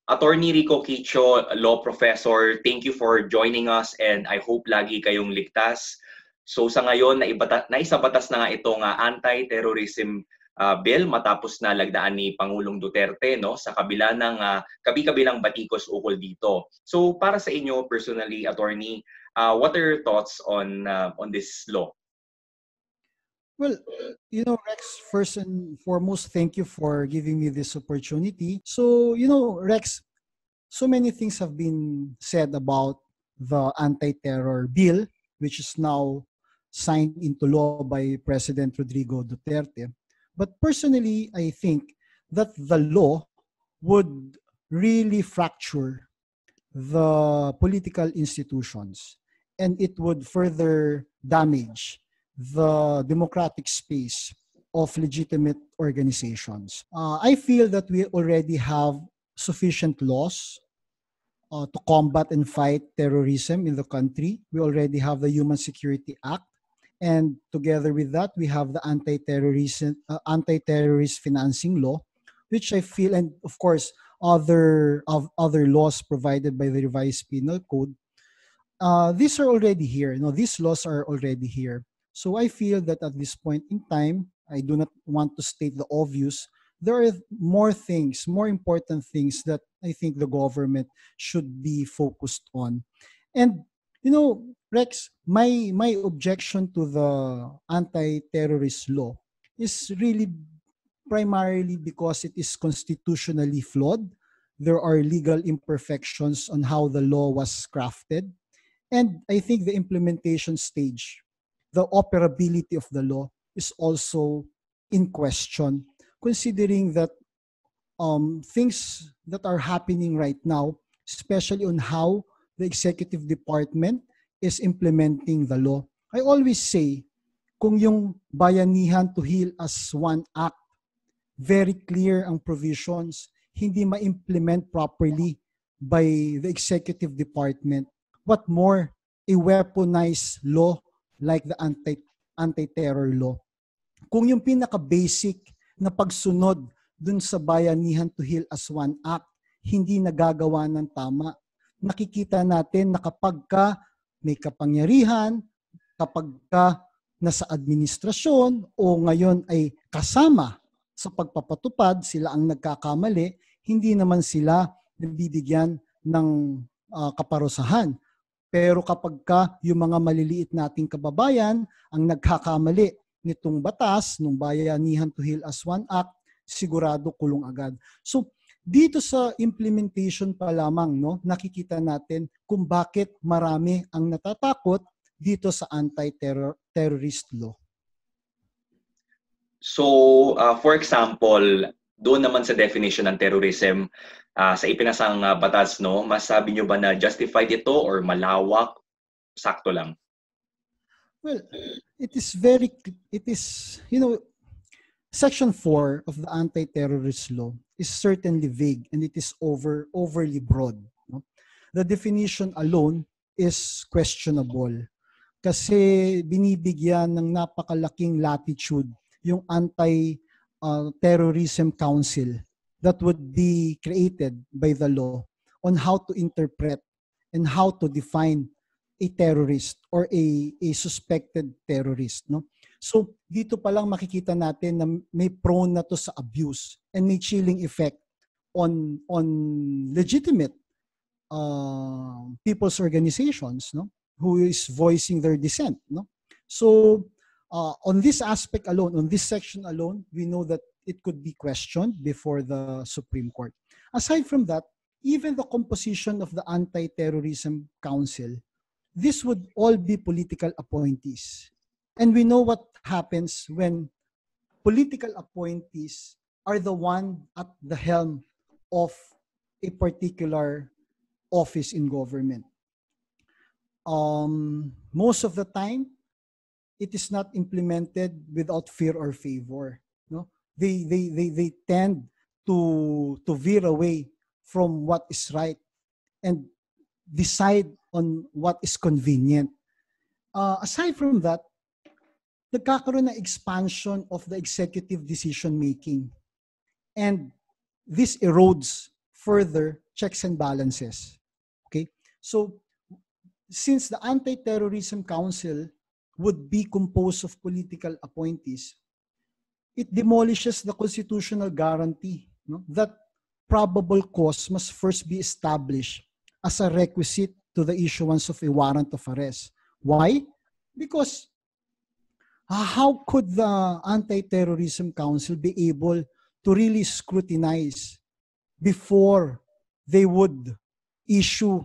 Attorney Rico Quicho, law professor, thank you for joining us and I hope lagi kayong ligtas. So sa ngayon, naisabatas na nga itong anti-terrorism bill matapos na lagdaan ni Pangulong Duterte, no, sa kabila ng kabi-kabilang batikos ukol dito. So para sa inyo personally, attorney, what are your thoughts on this law? Well, you know, Rex, first and foremost, thank you for giving me this opportunity. So, you know, Rex, so many things have been said about the anti-terror bill, which is now signed into law by President Rodrigo Duterte. But personally, I think that the law would really fracture the political institutions and it would further damage the democratic space of legitimate organizations. I feel that we already have sufficient laws to combat and fight terrorism in the country. We already have the Human Security Act, and together with that, we have the anti-terrorist financing law, which I feel, and of course, other laws provided by the revised penal code. These are already here. You know, these laws are already here. So I feel that at this point in time, I do not want to state the obvious. There are more things, more important things that I think the government should be focused on. And, you know, Rex, my objection to the anti-terrorist law is really primarily because it is constitutionally flawed. There are legal imperfections on how the law was crafted. And I think the implementation stage, the operability of the law is also in question, considering that things that are happening right now, especially on how the executive department is implementing the law. I always say, kung yung Bayanihan to Heal as One Act, very clear ang provisions, hindi ma-implement properly by the executive department. What more, a weaponized law like the anti-terror law. Kung yung pinaka-basic na pagsunod dun sa Bayanihan to Heal as One Act, hindi nagagawa ng tama, nakikita natin na kapag ka may kapangyarihan, kapag ka nasa administrasyon o ngayon ay kasama sa pagpapatupad, sila ang nagkakamali, hindi naman sila nabibigyan ng kaparusahan. Pero kapag ka yung mga maliliit nating kababayan ang nagkakamali nitong batas, nung Bayanihan to Heal as One Act, sigurado kulong agad. So dito sa implementation pa lamang, no, nakikita natin kung bakit marami ang natatakot dito sa anti-terrorist law. So, for example, doon naman sa definition ng terrorism, sa ipinasang batas, no, masabi nyo ba na justified ito or malawak, sakto lang? Well, you know, Section 4 of the Anti-Terrorist Law is certainly vague and it is overly broad. No? The definition alone is questionable kasi binibigyan ng napakalaking latitude yung Anti-Terrorism Council that would be created by the law on how to interpret and how to define a terrorist or a suspected terrorist. No? So dito pa lang makikita natin na may prone na to sa abuse and may chilling effect on legitimate people's organizations, no, who is voicing their dissent. No? So on this aspect alone, on this section alone, we know that it could be questioned before the Supreme Court. Aside from that, even the composition of the Anti-Terrorism Council, this would all be political appointees. And we know what happens when political appointees are the one at the helm of a particular office in government. Most of the time, it is not implemented without fear or favor. No? They tend to veer away from what is right and decide on what is convenient. Aside from that, nagkakaroon ng expansion of the executive decision making. And this erodes further checks and balances. Okay? So, since the Anti-Terrorism Council would be composed of political appointees, it demolishes the constitutional guarantee, no, that probable cause must first be established as a requisite to the issuance of a warrant of arrest. Why? Because how could the Anti-Terrorism Council be able to really scrutinize before they would issue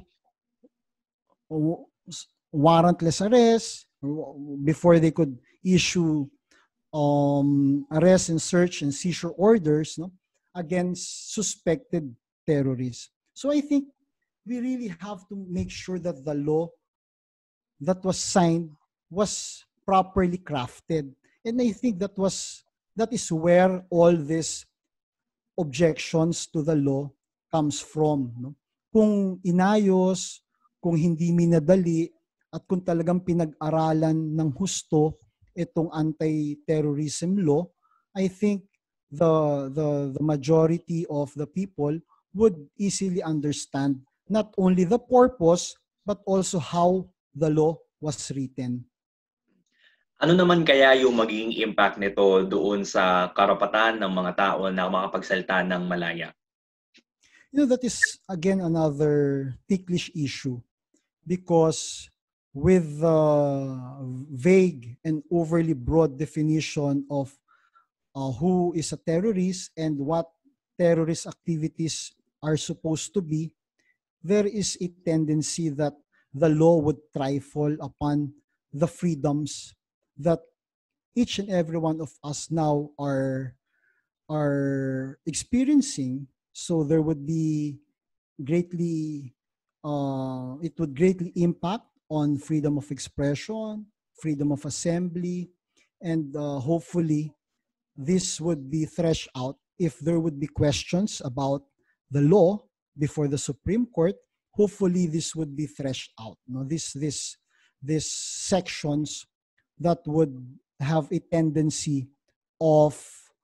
warrantless arrest, before they could issue arrest and search and seizure orders, no, against suspected terrorists? So I think we really have to make sure that the law that was signed was properly crafted. And I think that is where all these objections to the law comes from. No? Kung inayos, kung hindi minadali, at kung talagang pinag-aralan ng husto itong anti-terrorism law, I think the majority of the people would easily understand not only the purpose but also how the law was written. Ano naman kaya yung magiging impact nito doon sa karapatan ng mga tao na makapagsalita ng malaya? You know, that is again another ticklish issue, because with the vague and overly broad definition of who is a terrorist and what terrorist activities are supposed to be, there is a tendency that the law would trifle upon the freedoms that each and every one of us now are experiencing. So there would be greatly, it would greatly impact on freedom of expression, freedom of assembly, and hopefully this would be threshed out if there would be questions about the law before the Supreme Court. Hopefully this would be threshed out. No, this sections that would have a tendency of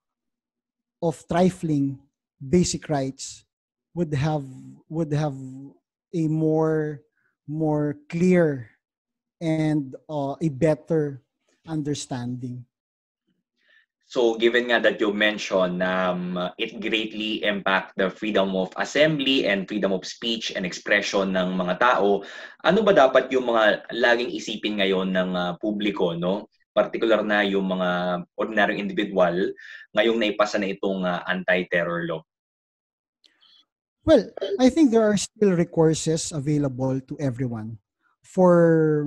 trifling basic rights would have a more clear and a better understanding. So given nga that you mentioned it greatly impact the freedom of assembly and freedom of speech and expression ng mga tao, ano ba dapat yung mga laging isipin ngayon ng publiko, no? Particular na yung mga ordinaryong individual ngayong naipasa na itong anti-terror law? Well, I think there are still recourses available to everyone for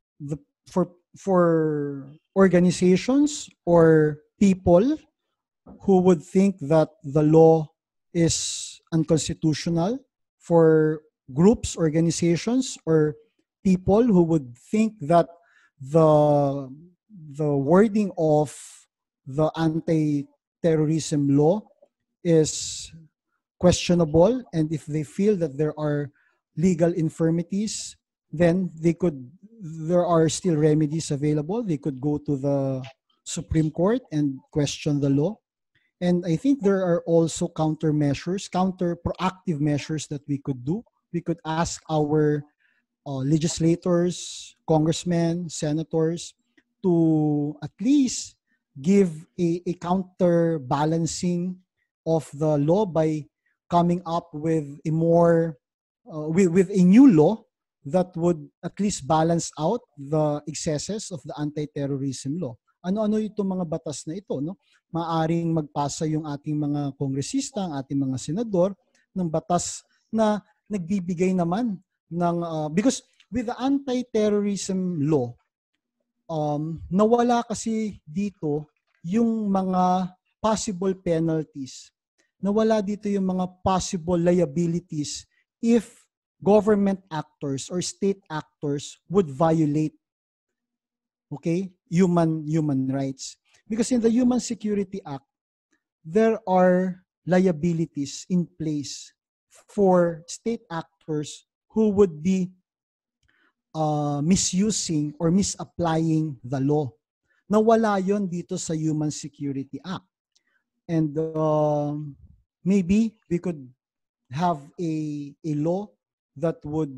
organizations or people who would think that the law is unconstitutional, for groups, organizations, or people who would think that the wording of the anti-terrorism law is questionable, and if they feel that there are legal infirmities, then there are still remedies available. They could go to the Supreme Court and question the law. And I think there are also proactive measures that we could do. We could ask our legislators, congressmen, senators to at least give a counterbalancing of the law by coming up with a more with a new law that would at least balance out the excesses of the anti-terrorism law. Ano-ano itong mga batas na ito, no? Maaring magpasa yung ating mga kongresista, ang ating mga senador ng batas na nagbibigay naman ng because with the anti-terrorism law, nawala kasi dito yung mga possible penalties. Nawala dito yung mga possible liabilities if government actors or state actors would violate human rights. Because in the Human Security Act, there are liabilities in place for state actors who would be misusing or misapplying the law. Nawala yon dito sa Human Security Act. And maybe we could have a law that would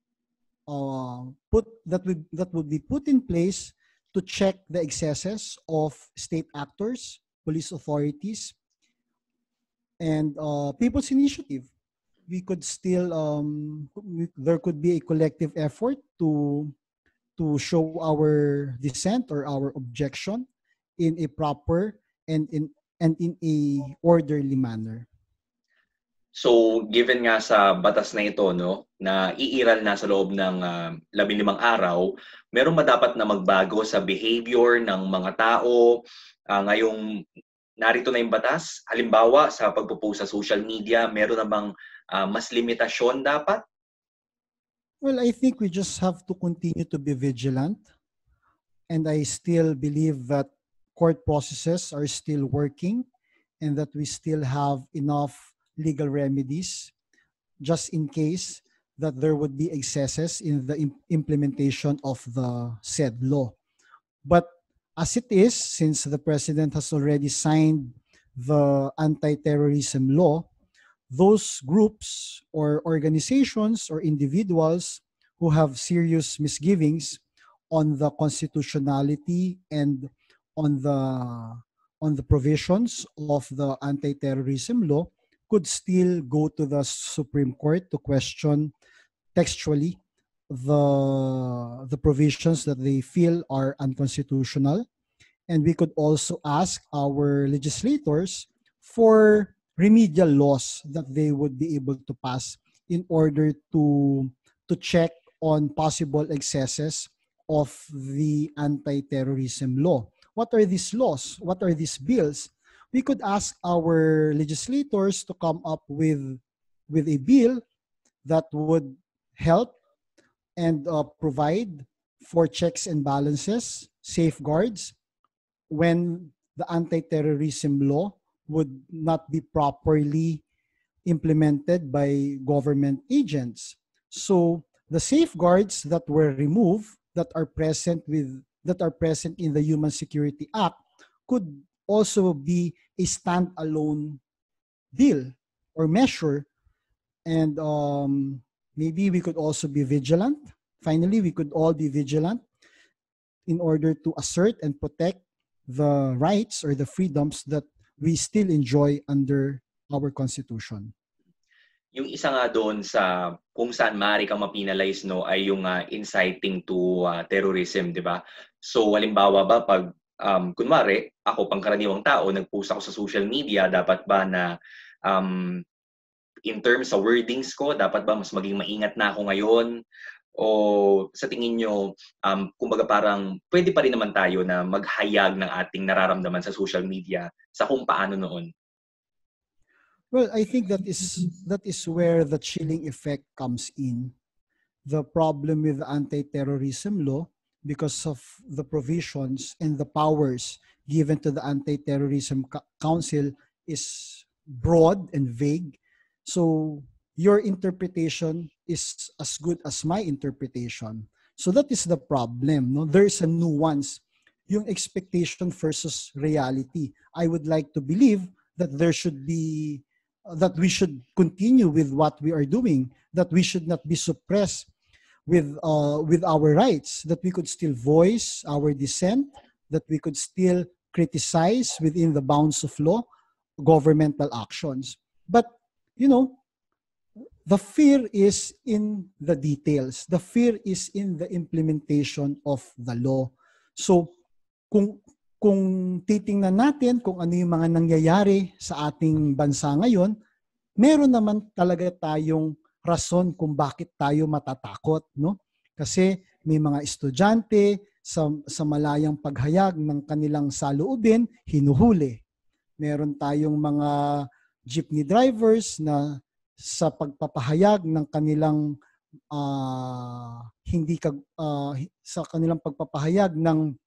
that would be put in place to check the excesses of state actors, police authorities, and people's initiative. We could still there could be a collective effort to show our dissent or our objection in a proper and in a orderly manner. So given nga sa batas na ito no, na iiral na sa loob ng 15 araw, meron ba dapat na magbago sa behavior ng mga tao ngayong narito na yung batas? Halimbawa sa pagpo-post sa social media, meron na bang mas limitasyon dapat? Well, I think we just have to continue to be vigilant, and I still believe that court processes are still working and that we still have enough legal remedies just in case that there would be excesses in the implementation of the said law. But as it is, since the President has already signed the Anti-Terrorism Law, those groups or organizations or individuals who have serious misgivings on the constitutionality and on the provisions of the Anti-Terrorism Law could still go to the Supreme Court to question textually the provisions that they feel are unconstitutional. And we could also ask our legislators for remedial laws that they would be able to pass in order to check on possible excesses of the anti-terrorism law. What are these laws? What are these bills? We could ask our legislators to come up with a bill that would help and provide for checks and balances, safeguards, when the anti-terrorism law would not be properly implemented by government agents. So the safeguards that were removed that are present in the Human Security Act could also be a standalone bill or measure. And maybe we could also be vigilant. Finally, we could all be vigilant in order to assert and protect the rights or the freedoms that we still enjoy under our Constitution. Yung isa nga doon sa kung saan maaari kang mapinalize no ay yung inciting to terrorism, di ba? So halimbawa ba pag kunwari ako pangkaraniwang tao nagpost ako sa social media, dapat ba na in terms sa wordings ko, dapat ba mas maging maingat na ako ngayon? O sa tingin nyo, kumbaga parang pwede pa rin naman tayo na maghayag ng ating nararamdaman sa social media sa kung paano noon? Well, I think that is where the chilling effect comes in. The problem with the anti-terrorism law, because of the provisions and the powers given to the Anti-Terrorism Council, is broad and vague. So your interpretation is as good as my interpretation. So that is the problem. No? There's a nuance. Yung expectation versus reality. I would like to believe that that we should continue with what we are doing, that we should not be suppressed with our rights, that we could still voice our dissent, that we could still criticize within the bounds of law governmental actions. But, you know, the fear is in the details. The fear is in the implementation of the law. So, kung titingnan natin kung ano yung mga nangyayari sa ating bansa ngayon, meron naman talaga tayong rason kung bakit tayo matatakot, no? Kasi may mga estudyante sa malayang paghayag ng kanilang saloobin, hinuhuli. Meron tayong mga jeepney drivers na sa pagpapahayag ng kanilang sa kanilang pagpapahayag ng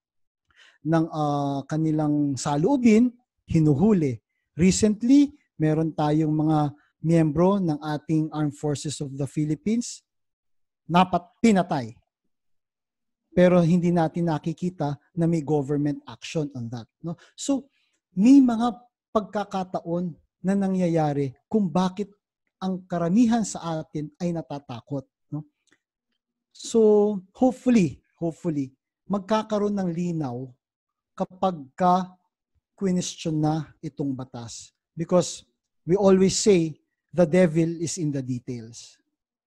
kanilang saloobin, hinuhuli. Recently, meron tayong mga miyembro ng ating Armed Forces of the Philippines pinatay. Pero hindi natin nakikita na may government action on that. No? So, may mga pagkakataon na nangyayari kung bakit ang karamihan sa atin ay natatakot. No? So, hopefully, magkakaroon ng linaw kapag question na itong batas. Because we always say, the devil is in the details.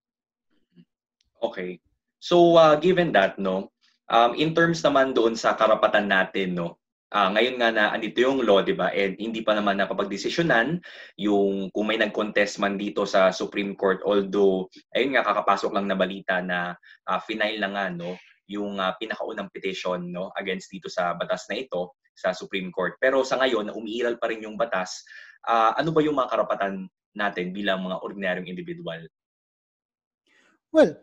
Okay. So, given that, no, in terms naman doon sa karapatan natin, no, ngayon nga na andito yung law, di ba? And hindi pa naman napapagdesisyonan yung kung may nag-contest man dito sa Supreme Court. Although, ayun nga, kakapasok lang na balita na final na nga, no, yung pinakaunang petition, no, against dito sa batas na ito sa Supreme Court. Pero sa ngayon, na umiiral pa rin yung batas, ano ba yung mga karapatan natin bilang mga ordinaryong individual? Well,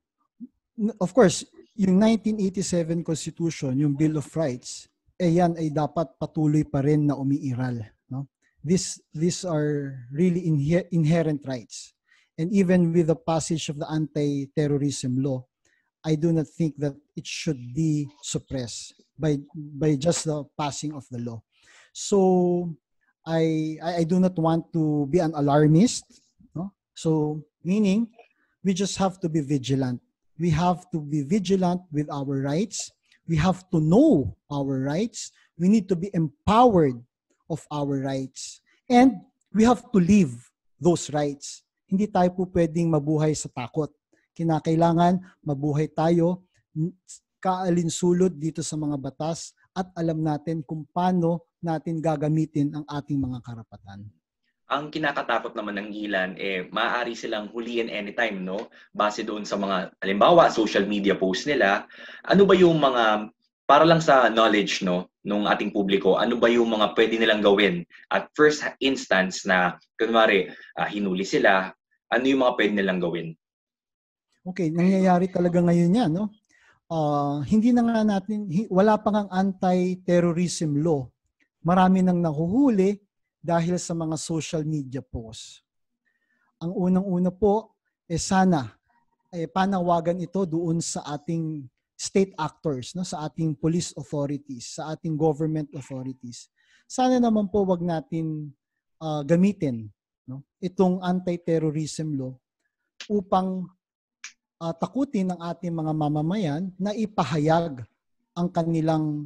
of course, yung 1987 Constitution, yung Bill of Rights, yan ay dapat patuloy pa rin na umiiral. No? These are really inherent rights. And even with the passage of the Anti-Terrorism Law, I do not think that it should be suppressed by just the passing of the law. So I do not want to be an alarmist. No? So meaning, we just have to be vigilant. We have to be vigilant with our rights. We have to know our rights. We need to be empowered of our rights. And we have to live those rights. Hindi tayo po pwedeng mabuhay sa takot. Kinakailangan mabuhay tayo kaalinsulod dito sa mga batas at alam natin kung paano natin gagamitin ang ating mga karapatan. Ang kinakatakot naman ng ilan, maaari silang huliin anytime, no? Base doon sa mga, halimbawa, social media posts nila. Ano ba yung mga, para lang sa knowledge, no, nung ating publiko, ano ba yung mga pwede nilang gawin? At first instance na, kunwari, hinuli sila, ano yung mga pwede nilang gawin? Okay, nangyayari talaga ngayon yan, no? Hindi na nga natin, wala pa ngang anti-terrorism law. Marami nang nahuhuli dahil sa mga social media posts. Ang unang-una po, sana panawagan ito doon sa ating state actors, no, sa ating police authorities, sa ating government authorities. Sana naman po wag natin gamitin, no, itong anti-terrorism law upang takutin ang ating mga mamamayan na ipahayag ang kanilang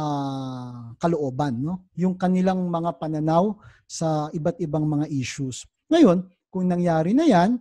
kalooban, no? Yung kanilang mga pananaw sa iba't ibang mga issues. Ngayon, kung nangyari na yan,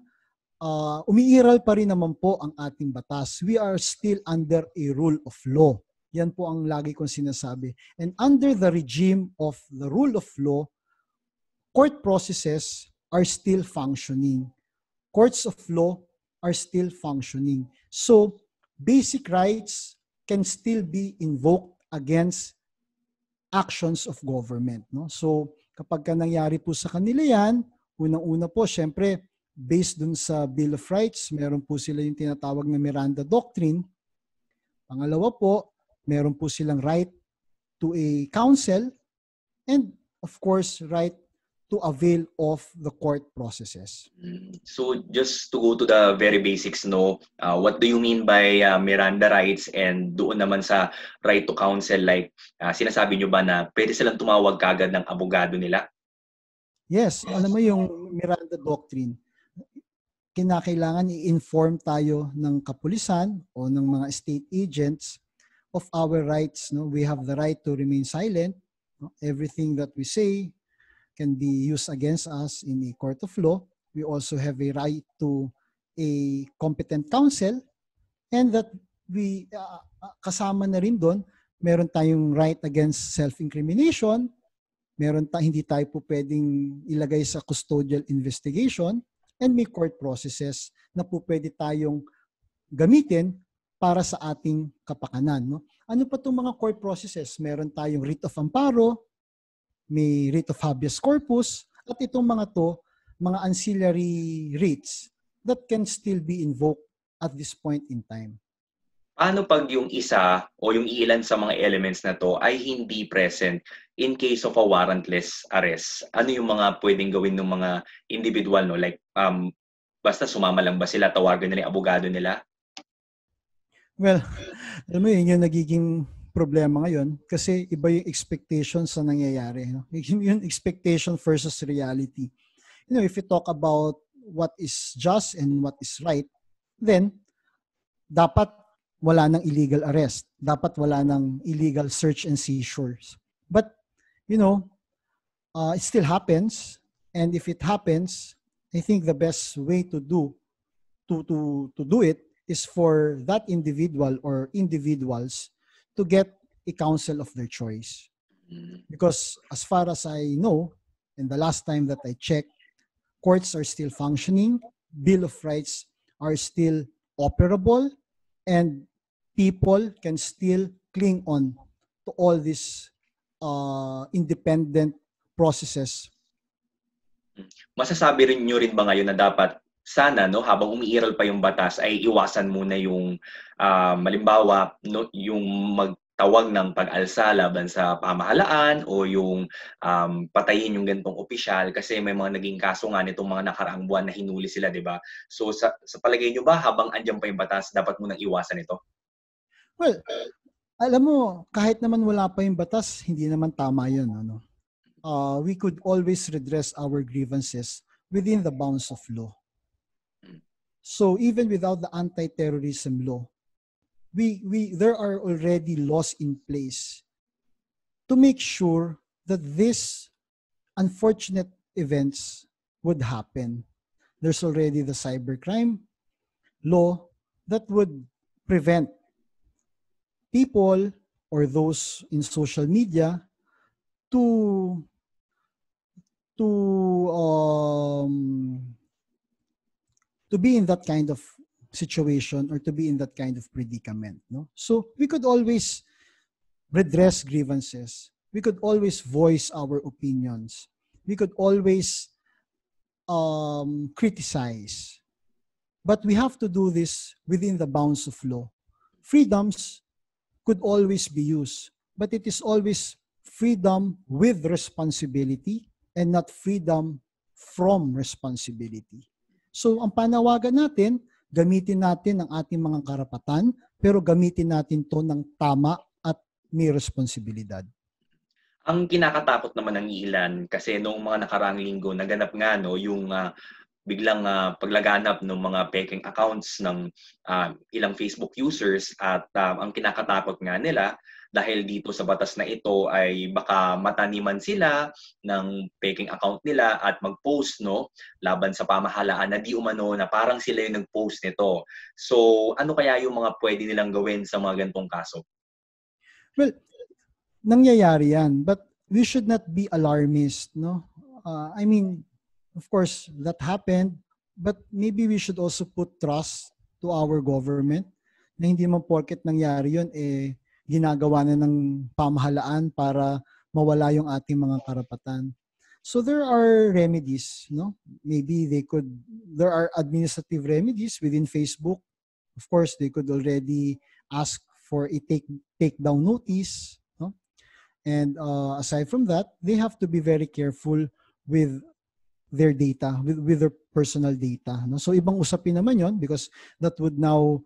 umiiral pa rin naman po ang ating batas. We are still under a rule of law. Yan po ang lagi kong sinasabi. And under the regime of the rule of law, court processes are still functioning. Courts of law are still functioning. So, basic rights can still be invoked against actions of government. No? So, kapag nangyari po sa kanila yan, unang-una po, syempre, based dun sa Bill of Rights, meron po sila yung tinatawag na Miranda Doctrine. Pangalawa po, meron po silang right to a counsel and, of course, right to avail of the court processes. So just to go to the very basics, no, what do you mean by Miranda rights, and doon naman sa right to counsel, like sinasabi nyo ba na pwede silang tumawag kagad ng abogado nila? Yes, alam mo yung Miranda Doctrine, kinakailangan i-inform tayo ng kapulisan o ng mga state agents of our rights. No? We have the right to remain silent. No? Everything that we say can be used against us in a court of law. We also have a right to a competent counsel, and that we kasama na rin doon, meron tayong right against self-incrimination, hindi tayo po pwedeng ilagay sa custodial investigation, and may court processes na po pwede tayong gamitin para sa ating kapakanan. No? Ano pa itong mga court processes? Meron tayong writ of amparo, may writ of habeas corpus, at itong mga to, mga ancillary writs that can still be invoked at this point in time. Paano pag yung isa o yung ilan sa mga elements na to ay hindi present in case of a warrantless arrest? Ano yung mga pwedeng gawin ng mga individual, no? Like, basta sumama lang ba sila, tawagan nila yung abogado nila? Well, alam mo yun yung nagiging problema ngayon kasi iba yung expectations na nangyayari. No? Yung expectation versus reality. You know, if you talk about what is just and what is right, then dapat wala ng illegal arrest. Dapat wala ng illegal search and seizures. But, it still happens. And if it happens, I think the best way to do it is for that individual or individuals to get a counsel of their choice. Because as far as I know, and the last time that I checked, courts are still functioning, Bill of Rights are still operable, and people can still cling on to all these independent processes. Masasabi rin nyo rin ba ngayon na dapat sana habang umiiral pa yung batas ay iwasan muna yung malimbawa yung magtawag ng pag-alsa laban sa pamahalaan o yung patayin yung ganitong opisyal kasi may mga naging kaso nga nitong mga nakaraang buwan na hinuli sila, di ba? So sa palagay nyo ba habang andyan pa yung batas dapat munang iwasan ito? Well, alam mo, kahit naman wala pa yung batas, hindi naman tama yun. We could always redress our grievances within the bounds of law. So even without the anti-terrorism law, there are already laws in place to make sure that these unfortunate events would happen. There's already the cybercrime law that would prevent people or those in social media to be in that kind of situation or to be in that kind of predicament. So we could always redress grievances. We could always voice our opinions. We could always criticize. But we have to do this within the bounds of law. Freedoms could always be used, but it is always freedom with responsibility and not freedom from responsibility. So ang panawagan natin, gamitin natin ang ating mga karapatan, pero gamitin natin to ng tama at may responsibilidad. Ang kinakatakot naman ng ilan kasi noong mga nakaraang linggo naganap nga yung biglang paglaganap ng mga peking accounts ng ilang Facebook users at ang kinakatakot nga nila dahil dito sa batas na ito ay baka mataniman sila ng peking account nila at mag-post laban sa pamahalaan na di umano na parang sila yung nag-post nito. So ano kaya yung mga pwede nilang gawin sa mga ganitong kaso? Well, nangyayari yan, but we should not be alarmist, I mean, of course, that happened, but maybe we should also put trust to our government na hindi man porket nangyari yun, ginagawa na ng pamahalaan para mawala yung ating mga karapatan. So there are remedies, maybe there are administrative remedies within Facebook. Of course, they could already ask for a take-down notice. And aside from that, they have to be very careful with their data, with their personal data. So ibang usapin naman yon because that would now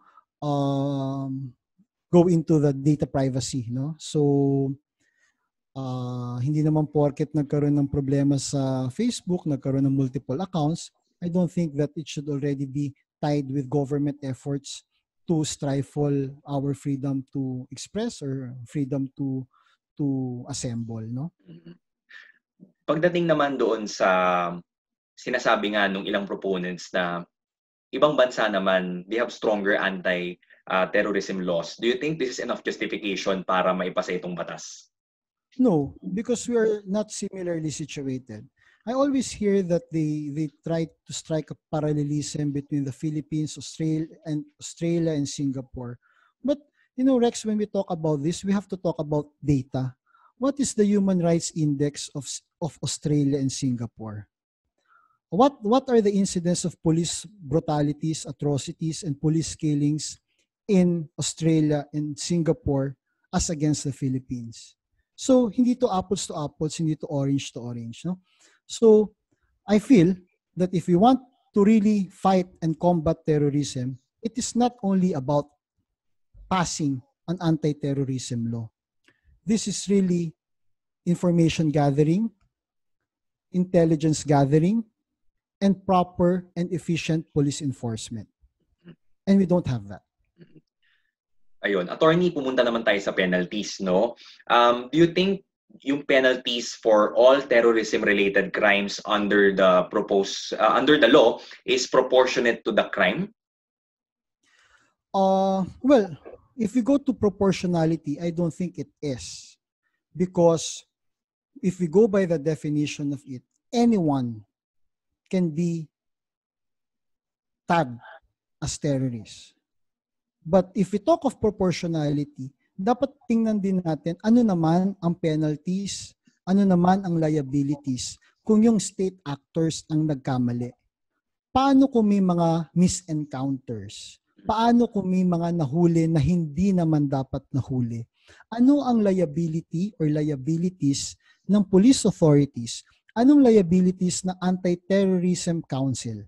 go into the data privacy. So hindi naman porket nagkaroon ng problema sa Facebook, nagkaroon ng multiple accounts, I don't think that it should already be tied with government efforts to stifle our freedom to express or freedom to assemble. Pagdating naman doon sa sinasabi nga nung ilang proponents na ibang bansa naman, they have stronger anti-terrorism laws. Do you think this is enough justification para maipasa itong batas? No, because we are not similarly situated. I always hear that they try to strike a parallelism between the Philippines, Australia and Singapore. But Rex, when we talk about this, we have to talk about data. What is the Human Rights Index of Australia and Singapore? What are the incidents of police brutalities, atrocities, and police killings in Australia and Singapore as against the Philippines? So, hindi to apples to apples, hindi to orange to orange. So, I feel that if we want to really fight and combat terrorism, it is not only about passing an anti-terrorism law. This is really information gathering, intelligence gathering, and proper and efficient police enforcement. And we don't have that. Ayun, attorney, pumunta naman tayo sa penalties, no? Do you think yung penalties for all terrorism-related crimes under the law is proportionate to the crime? Well, if we go to proportionality, I don't think it is, because if we go by the definition of it, anyone can be tagged as terrorist. But if we talk of proportionality, dapat tingnan din natin ano naman ang penalties, ano naman ang liabilities kung yung state actors ang nagkamali. Paano kung may mga misencounters? Paano kung may mga nahuli na hindi naman dapat nahuli? Ano ang liability or liabilities ng police authorities? Anong liabilities ng Anti-Terrorism Council?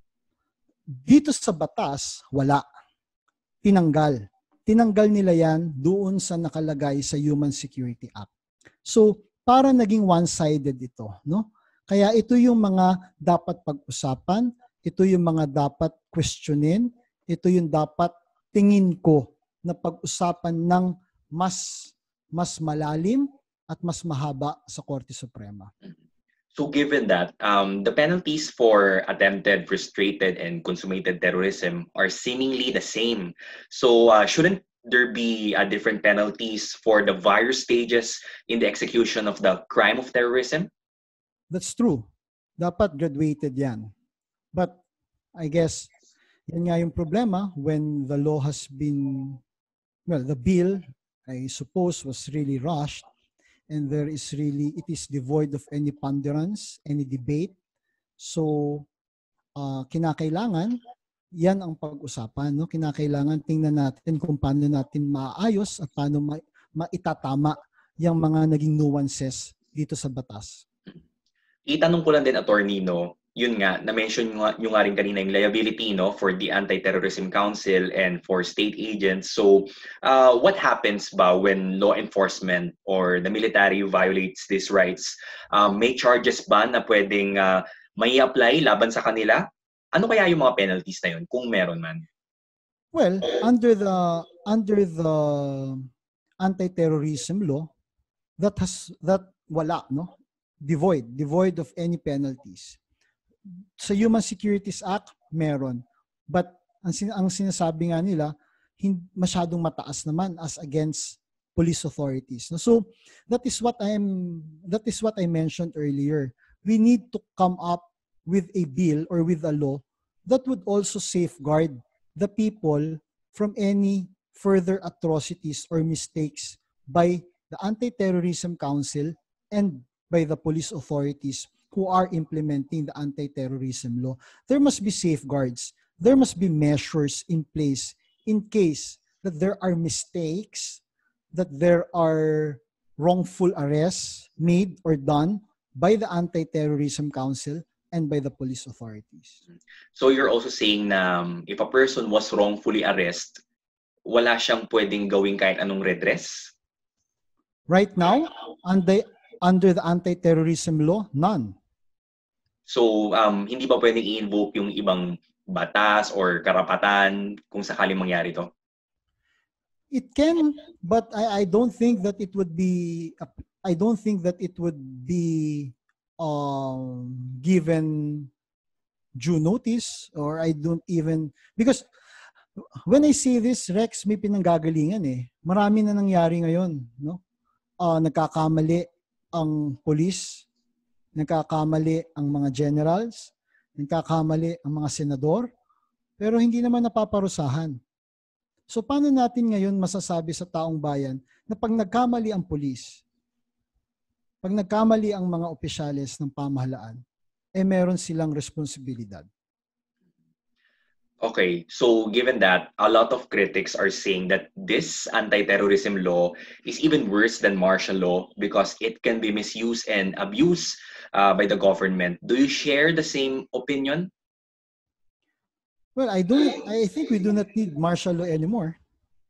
Dito sa batas, wala. Tinanggal. Tinanggal nila yan doon sa nakalagay sa Human Security Act. So, para naging one-sided ito, no? Kaya ito yung mga dapat pag-usapan, ito yung mga dapat questionin, ito yung dapat tingin ko na pag-usapan ng mas malalim at mas mahaba sa Korte Suprema. So given that, the penalties for attempted, frustrated, and consummated terrorism are seemingly the same. So shouldn't there be different penalties for the various stages in the execution of the crime of terrorism? That's true. Dapat graduated yan. But I guess yan nga yung problema when the law has been, well, the bill, I suppose, was really rushed. And there is really, it is devoid of any ponderance, any debate. So, kinakailangan, yan ang pag-usapan. No? Kinakailangan tingnan natin kung paano natin maayos at paano maitatama yung mga naging nuances dito sa batas. Itanong ko lang din, attorney, no? Yun nga, na-mention nyo nga rin kanina yung liability, no, for the Anti-Terrorism Council and for state agents. So, what happens ba when law enforcement or the military violates these rights? May charges ba na pwedeng may apply laban sa kanila? Ano kaya yung mga penalties na yun, kung meron man? Well, under the Anti-Terrorism Law, that wala, no? Devoid of any penalties. Sa Human Securities Act, meron. But ang sinasabi nga nila, masyadong mataas naman as against police authorities. So that is what I mentioned earlier. We need to come up with a bill or with a law that would also safeguard the people from any further atrocities or mistakes by the Anti-Terrorism Council and by the police authorities who are implementing the anti-terrorism law. There must be safeguards. There must be measures in place in case that there are mistakes, that there are wrongful arrests made or done by the Anti-Terrorism Council and by the police authorities. So you're also saying na if a person was wrongfully arrested, wala siyang pwedeng gawing kahit anong redress? Right now, under the Anti-Terrorism Law, none. So, hindi ba pwedeng i-invoke yung ibang batas or karapatan kung sakaling mangyari to? It can, but I don't think that it would be. I don't think that it would be given due notice, or I don't even, because when I say this, Rex, may pinanggagalingan eh. Marami na nangyari ngayon, no? Nagkakamali ang police, nagkakamali ang mga generals, nagkakamali ang mga senador, pero hindi naman napaparusahan. So paano natin ngayon masasabi sa taong bayan na pag nagkamali ang pulis, pag nagkamali ang mga opisyales ng pamahalaan, meron silang responsibilidad? Okay, so given that, a lot of critics are saying that this anti-terrorism law is even worse than martial law because it can be misused and abused by the government. Do you share the same opinion? Well, I think we do not need martial law anymore.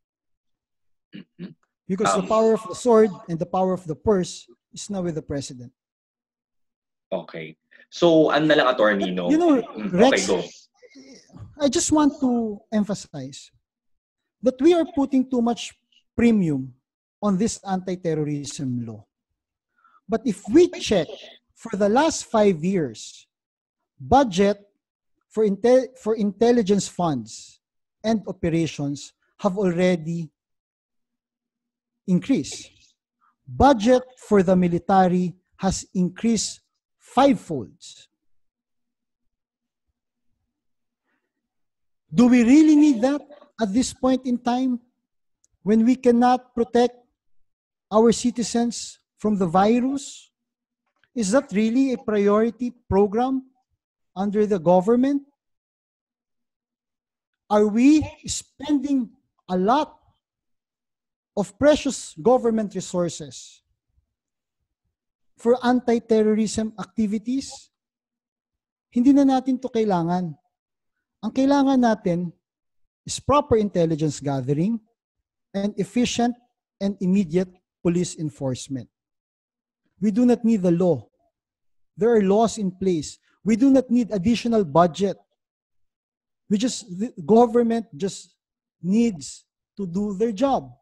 Because the power of the sword and the power of the purse is now with the president. Okay. So, ano na lang, attorney, no? You know, Okay, Rex, go. I just want to emphasize that we are putting too much premium on this anti-terrorism law. But if we check for the last 5 years, budget for intelligence funds and operations have already increased. Budget for the military has increased 5-fold. Do we really need that at this point in time when we cannot protect our citizens from the virus? Is that really a priority program under the government? Are we spending a lot of precious government resources for anti-terrorism activities? Hindi na natin to kailangan. Ang kailangan natin is proper intelligence gathering and efficient and immediate police enforcement. We do not need the law. There are laws in place. We do not need additional budget. The government just needs to do their job.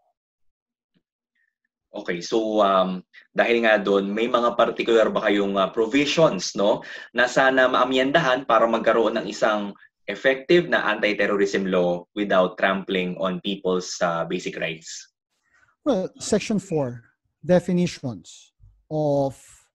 Okay, so dahil nga doon, may mga particular ba kayong provisions, no, na sana maamyendahan para magkaroon ng isang effective na anti-terrorism law without trampling on people's basic rights? Well, Section 4, definitions of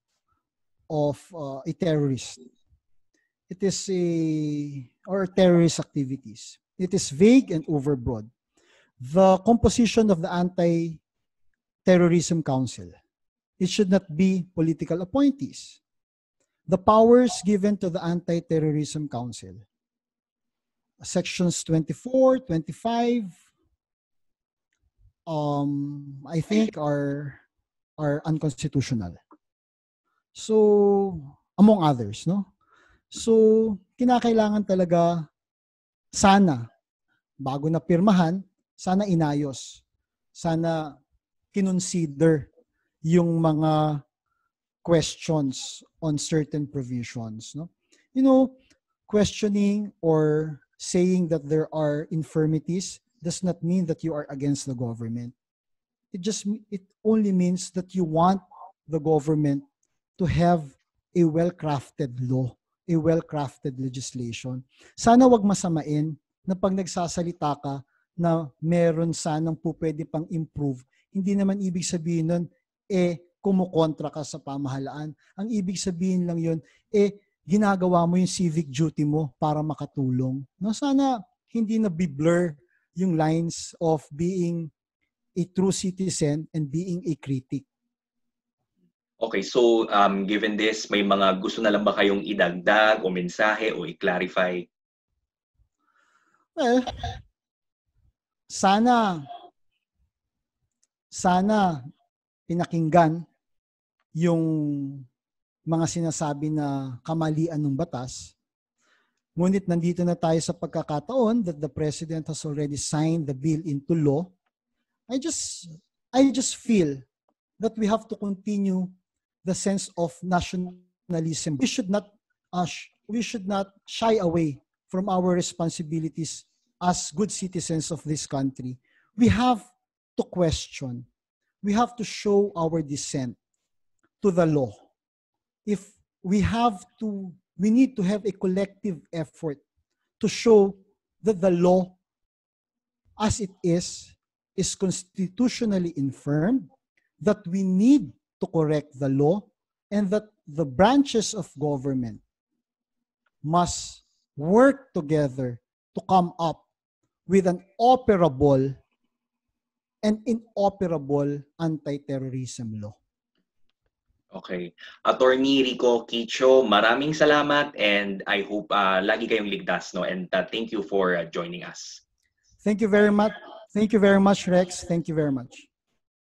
a terrorist. It is or terrorist activities. It is vague and overbroad. The composition of the Anti-Terrorism Council. It should not be political appointees. The powers given to the Anti-Terrorism Council. Sections 24, 25, I think are unconstitutional. So, among others, no? So, kinakailangan talaga sana, bago na pirmahan, sana inayos. Sana kinonsider yung mga questions on certain provisions, no? You know, questioning or saying that there are infirmities does not mean that you are against the government. It only means that you want the government to have a well-crafted law, a well-crafted legislation. Sana wag masamain na pag nagsasalita ka na meron sanang po pwede pang improve, hindi naman ibig sabihin nun, kumukontra ka sa pamahalaan. Ang ibig sabihin lang yun, ginagawa mo yung civic duty mo para makatulong. No, sana hindi na be-blur yung lines of being a true citizen and being a critic. Okay, so given this, may mga gusto na lang ba kayong idagdag o mensahe o i-clarify? Well, sana pinakinggan yung mga sinasabi na kamalian ng batas. Ngunit nandito na tayo sa pagkakataon that the President has already signed the bill into law. I just feel that we have to continue the sense of nationalism. We should not shy away from our responsibilities as good citizens of this country. We have to question. We have to show our dissent to the law. We need to have a collective effort to show that the law as it is constitutionally infirm, that we need to correct the law, and that the branches of government must work together to come up with an operable and inoperable anti-terrorism law. Okay. Attorney Rico Quicho, maraming salamat and I hope lagi kayong ligtas, no? And thank you for joining us. Thank you very much. Thank you very much, Rex. Thank you very much.